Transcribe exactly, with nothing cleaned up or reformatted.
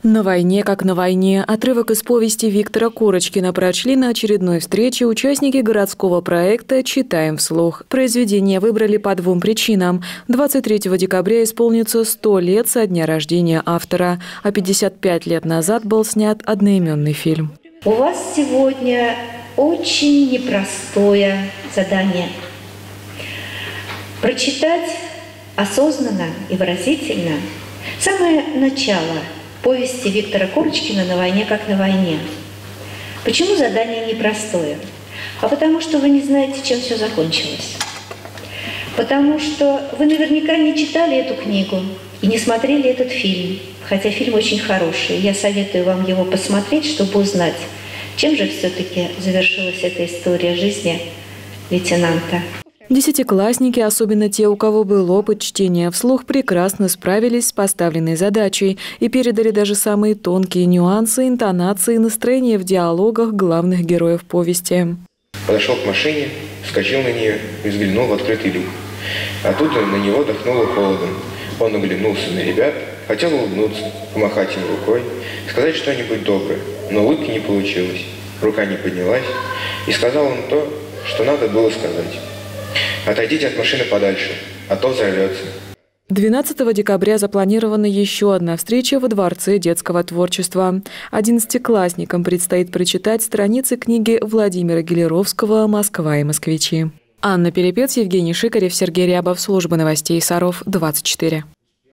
На войне, как на войне. Отрывок из повести Виктора Курочкина прочли на очередной встрече участники городского проекта «Читаем вслух». Произведение выбрали по двум причинам. двадцать третьего декабря исполнится сто лет со дня рождения автора, а пятьдесят пять лет назад был снят одноименный фильм. У вас сегодня очень непростое задание. Прочитать осознанно и выразительно самое начало повести Виктора Курочкина «На войне, как на войне». Почему задание непростое? А потому что вы не знаете, чем все закончилось. Потому что вы наверняка не читали эту книгу и не смотрели этот фильм. Хотя фильм очень хороший. Я советую вам его посмотреть, чтобы узнать, чем же все-таки завершилась эта история жизни лейтенанта. Десятиклассники, особенно те, у кого был опыт чтения вслух, прекрасно справились с поставленной задачей и передали даже самые тонкие нюансы, интонации и настроения в диалогах главных героев повести. Подошел к машине, вскочил на нее и взглянул в открытый люк. Оттуда на него дохнуло холодом. Он оглянулся на ребят, хотел улыбнуться, помахать им рукой, сказать что-нибудь доброе, но улыбки не получилось. Рука не поднялась, и сказал он то, что надо было сказать. Отойдите от машины подальше, а то взорвется. двенадцатого декабря запланирована еще одна встреча во Дворце детского творчества. Одиннадцатиклассникам предстоит прочитать страницы книги Владимира Гелеровского «Москва и москвичи». Анна Перепец, Евгений Шикарев, Сергей Рябов. Служба новостей Саров, двадцать четыре.